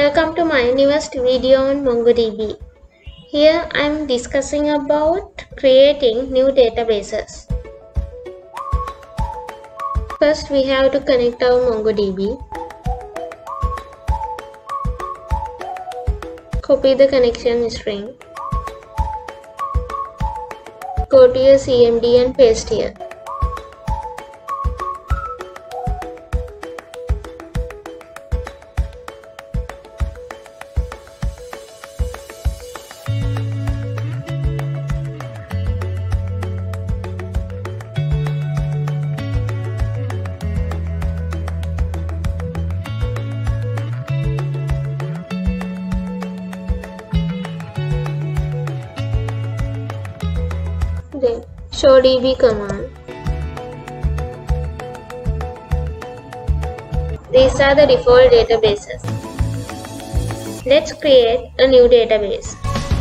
Welcome to my newest video on MongoDB. Here I am discussing about creating new databases. First we have to connect our MongoDB. Copy the connection string. Go to your CMD and paste here. Then show db command. These are the default databases. Let's create a new database.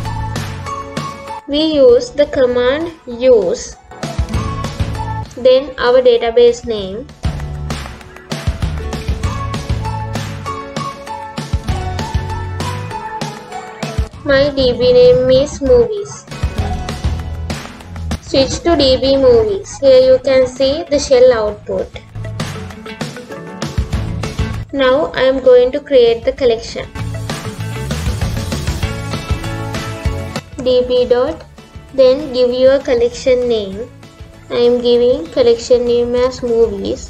We use the command use, then our database name, my DB name is movies. Switch to DB movies. Here you can see the shell output. Now I am going to create the collection. DB dot, then give your collection name. I am giving collection name as movies.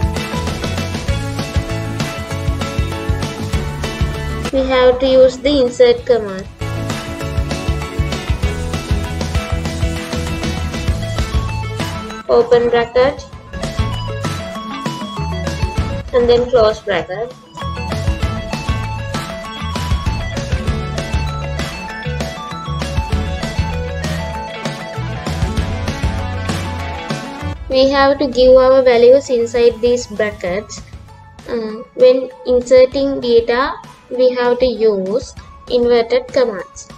We have to use the insert command. Open bracket and then close bracket. We have to give our values inside these brackets. When inserting data, we have to use inverted commas.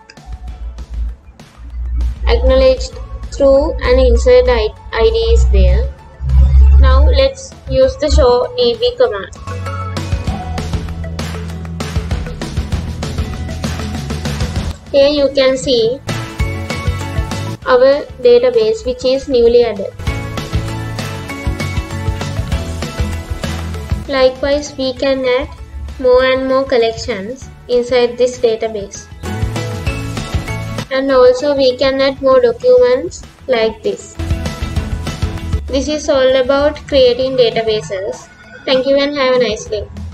Acknowledged through an insert ID is there. Now let's use the show db command. Here you can see our database which is newly added. Likewise, we can add more and more collections inside this database. And also we can add more documents like this. This is all about creating databases. Thank you and have a nice day.